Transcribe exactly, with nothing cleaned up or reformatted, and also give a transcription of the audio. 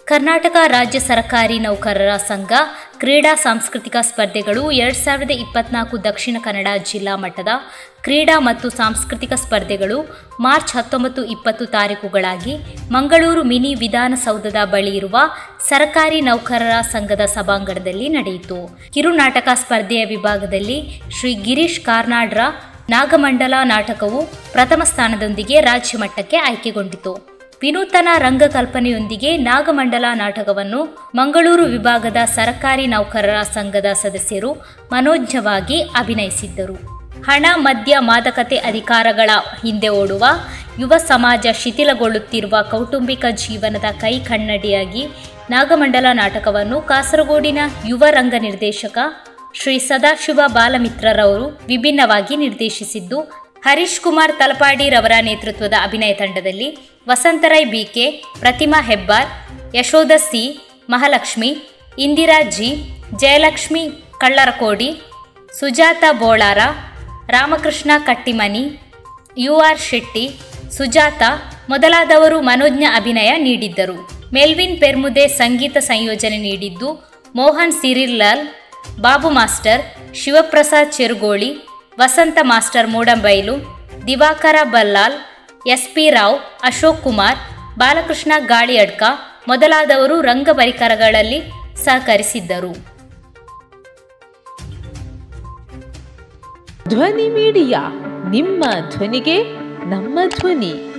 ಕರ್ನಾಟಕ ರಾಜ್ಯ ಸರ್ಕಾರಿ ನೌಕರರ ಸಂಘ ಕ್ರೀಡಾ ಸಾಂಸ್ಕೃತಿಕ ಸ್ಪರ್ಧೆಗಳು ಎರಡು ಸಾವಿರದ ಇಪ್ಪತ್ನಾಲ್ಕು ದಕ್ಷಿಣ ಕನ್ನಡ ಜಿಲ್ಲಾ ಮಟ್ಟದ ಕ್ರೀಡಾ ಮತ್ತು ಸಾಂಸ್ಕೃತಿಕ ಸ್ಪರ್ಧೆಗಳು ಮಾರ್ಚ್ ಹತ್ತೊಂಬತ್ತು ಇಪ್ಪತ್ತು ತಾರೀಕುಗಳಾಗಿ ಮಂಗಳೂರು ಮಿನಿ ವಿಧಾನಸೌಧದ ಬಳಿ ಇರುವ ಸರ್ಕಾರಿ ನೌಕರರ ಸಂಘದ ಸಭಾಂಗಣದಲ್ಲಿ ನಡೆಯಿತು. ಕಿರುನಾಟಕ ಸ್ಪರ್ಧೆಯ ವಿಭಾಗದಲ್ಲಿ ಶ್ರೀ ಗಿರೀಶ್ ಕಾರ್ನಾಡ್ರ ನಾಗಮಂಡಲ ನಾಟಕವು ಪ್ರಥಮ ಸ್ಥಾನದೊಂದಿಗೆ ರಾಜ್ಯ ಮಟ್ಟಕ್ಕೆ ಆಯ್ಕೆಗೊಂಡಿತು. ವಿನೂತನ ರಂಗಕಲ್ಪನೆಯೊಂದಿಗೆ ನಾಗಮಂಡಲ ನಾಟಕವನ್ನು ಮಂಗಳೂರು ವಿಭಾಗದ ಸರ್ಕಾರಿ ನೌಕರರ ಸಂಘದ ಸದಸ್ಯರು ಮನೋಜ್ಞವಾಗಿ ಅಭಿನಯಿಸಿದ್ದರು. ಹಣ, ಮದ್ಯ, ಮಾದಕತೆ ಅಧಿಕಾರಗಳ ಹಿಂದೆ ಓಡುವ ಯುವ ಸಮಾಜ ಶಿಥಿಲಗೊಳ್ಳುತ್ತಿರುವ ಕೌಟುಂಬಿಕ ಜೀವನದ ಕೈ ಕನ್ನಡಿಯಾಗಿ ನಾಗಮಂಡಲ ನಾಟಕವನ್ನು ಕಾಸರಗೋಡಿನ ಯುವ ರಂಗ ನಿರ್ದೇಶಕ ಶ್ರೀ ಸದಾಶಿವ ಬಾಲಮಿತ್ರರವರು ವಿಭಿನ್ನವಾಗಿ ನಿರ್ದೇಶಿಸಿದ್ದು, ಹರೀಶ್ ಕುಮಾರ್ ತಲಪಾಡಿರವರ ನೇತೃತ್ವದ ಅಭಿನಯ ತಂಡದಲ್ಲಿ Vasantharai B K, Pratima Hebbar, Yashoda C, Mahalakshmi, Indira G, Jayalakshmi Kallarakodi, Sujatha Bolar, Ramakrishna Kattimani, U R Shetty, Sujatha ಮೊದಲಾದವರು ಮನೋಜ್ಞ ಅಭಿನಯ ನೀಡಿದ್ದರು. ಮೆಲ್ವಿನ್ ಪೆರ್ಮುದೆ ಸಂಗೀತ ಸಂಯೋಜನೆ ನೀಡಿದ್ದು, Mohan Sirilal, Babu master, Shivaprasad Cherugoli, Vasantha master Moodambail, Divakara Ballal, S P Rao, Ashok Kumar, Balakrishna Galiyadka ಮೊದಲಾದವರು ರಂಗ ಪರಿಕರಗಳಲ್ಲಿ ಸಹಕರಿಸಿದ್ದರು. ಧ್ವನಿ ಮೀಡಿಯಾ, ನಿಮ್ಮ ಧ್ವನಿಗೆ ನಮ್ಮ ಧ್ವನಿ.